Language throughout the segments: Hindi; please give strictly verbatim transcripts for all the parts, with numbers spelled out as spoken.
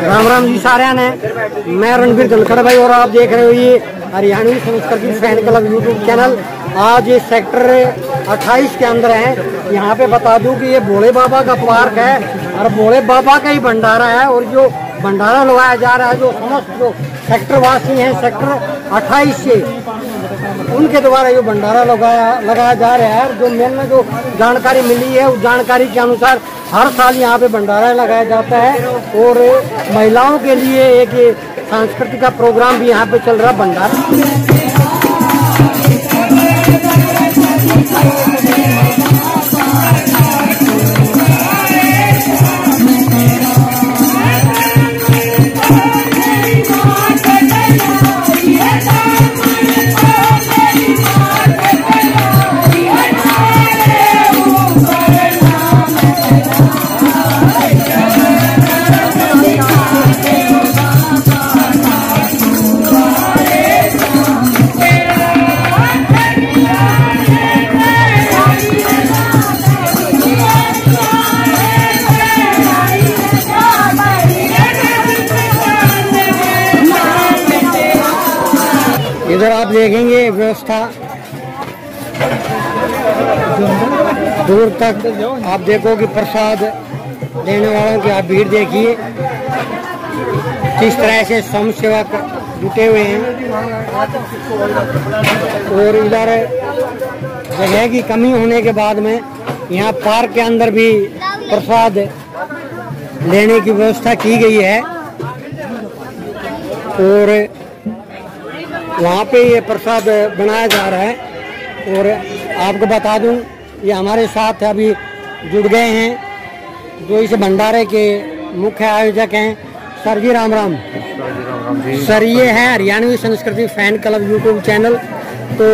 राम राम जी सारे ने, मैं रणबीर धनखड़ भाई और आप देख रहे हो ये हरियाणवी संस्कृति फैन क्लब यूट्यूब चैनल। आज ये सेक्टर अट्ठाईस के अंदर है। यहाँ पे बता दूं कि ये भोले बाबा का पार्क है और भोले बाबा का ही भंडारा है। और जो भंडारा लगाया जा रहा है, जो समस्त जो सेक्टर वासी हैं सेक्टर अट्ठाईस से, उनके द्वारा ये भंडारा लगाया लगाया जा रहा है। जो मैंने जो जानकारी मिली है उस जानकारी के अनुसार हर साल यहाँ पे भंडारा लगाया जाता है। और महिलाओं के लिए एक सांस्कृतिक का प्रोग्राम भी यहाँ पे चल रहा है भंडारा। इधर आप देखेंगे व्यवस्था दूर तक, आप देखो कि प्रसाद लेने वालों की आप भीड़ देखिए किस तरह से स्वयं सेवक जुटे हुए हैं। और इधर जगह की कमी होने के बाद में यहाँ पार्क के अंदर भी प्रसाद लेने की व्यवस्था की गई है। और वहाँ पे ये प्रसाद बनाया जा रहा है। और आपको बता दूं ये हमारे साथ अभी जुड़ गए हैं जो इस भंडारे के मुख्य आयोजक हैं सर जी। राम राम सर। ये है हरियाणवी संस्कृति फैन क्लब यूट्यूब चैनल। तो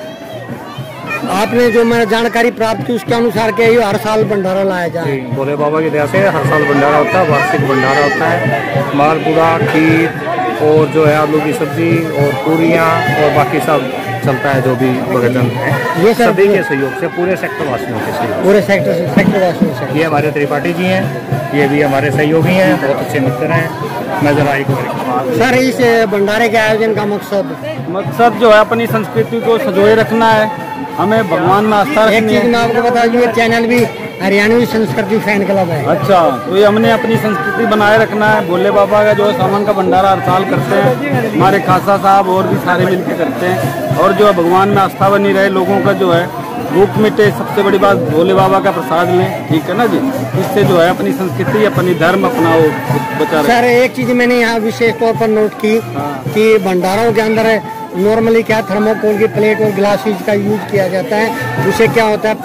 आपने जो मैंने जानकारी प्राप्त की उसके अनुसार के ये हर साल भंडारा लाया जाए। भोले बाबा की दया से हर साल भंडारा होता है, वार्षिक भंडारा होता है। मालपुड़ा, खीर और जो है आलू की सब्जी और पूरियाँ और बाकी सब चलता है जो भी भोजन है। ये सभी के सहयोग से, पूरे सेक्टर वासियों के सहयोग, पूरे सेक्टर से सेक्टर वासियों से। ये हमारे त्रिपाठी जी हैं, ये भी हमारे सहयोगी हैं, बहुत अच्छे मित्र हैं। नजर आई सर इस भंडारे के आयोजन का मकसद मकसद जो है अपनी संस्कृति को संजोए रखना है, हमें भगवान में आस्था रखनी है। एक चीज मैं आपको बता दूं, ये चैनल भी हरियाणवी संस्कृति फैन क्लब है। अच्छा, तो ये हमने अपनी संस्कृति बनाए रखना है। भोले बाबा का जो है सामान का भंडारा हर साल करते हैं, हमारे खासा साहब और भी सारे मिलकर करते हैं। और जो है भगवान में आस्था बनी रहे, लोगों का जो है भूख मिटे। सबसे बड़ी बात भोले बाबा का प्रसाद लें, ठीक है ना जी। इससे जो है अपनी संस्कृति, अपनी धर्म अपना वो बचा रहे। सर एक चीज मैंने यहाँ विशेष तौर पर नोट की कि भंडारों के अंदर नॉर्मली क्या थर्मोकोल की प्लेट और ग्लासेस का यूज किया जाता है। उससे क्या होता है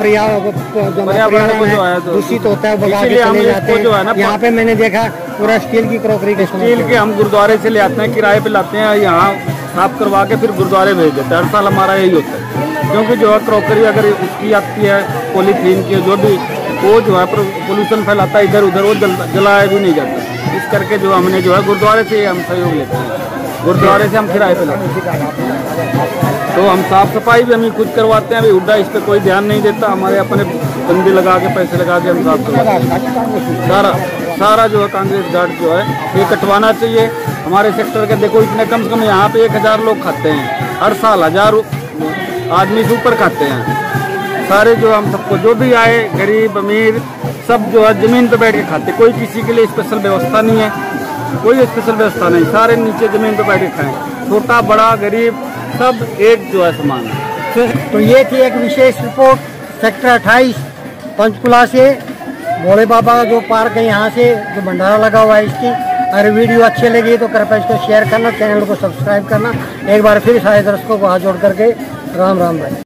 पर्यावरण दूषित होता है, बगा के चले जाते हैं। यहाँ पे मैंने देखा पूरा स्टील की क्रॉकरी के स्टील के हम गुरुद्वारे से ले आते हैं, किराए पे लाते हैं, यहाँ साफ करवा के फिर गुरुद्वारे भेज देते हैं। हर साल हमारा यही होता है, क्योंकि जो है क्रॉकरी अगर उसकी आती है पॉलीथीन की जो भी, वो जो है पोल्यूशन फैलाता है इधर उधर, वो जल, जलाया भी नहीं जाता। इस करके जो हमने जो है गुरुद्वारे से हम सहयोग लेते हैं, गुरुद्वारे से हम किराए पे लाते हैं। तो हम साफ सफाई भी हम खुद करवाते हैं। अभी हुड्डा इस पर कोई ध्यान नहीं देता, हमारे अपने बंदे लगा के पैसे लगा के हम साफ करवाते हैं। सारा सारा जो है कांग्रेस गार्ड जो है ये कटवाना चाहिए हमारे सेक्टर के। देखो इतने कम से कम यहाँ पे एक हजार लोग खाते हैं हर साल, हजार आदमी से ऊपर खाते हैं सारे। जो हम सबको जो भी आए, गरीब अमीर सब जो है जमीन पे बैठ के खाते। कोई किसी के लिए स्पेशल व्यवस्था नहीं है, कोई स्पेशल व्यवस्था नहीं, सारे नीचे जमीन पे बैठ के खाएं, छोटा बड़ा गरीब सब एक जो है समान है। तो ये थी एक विशेष रिपोर्ट सेक्टर अट्ठाईस पंचकुला से। भोले बाबा का जो पार्क है यहाँ से जो भंडारा लगा हुआ है इसकी। अगर वीडियो अच्छी लगी तो कृपया इसको शेयर करना, चैनल को सब्सक्राइब करना। एक बार फिर सारे दर्शकों को हाथ जोड़ करके राम राम भाई।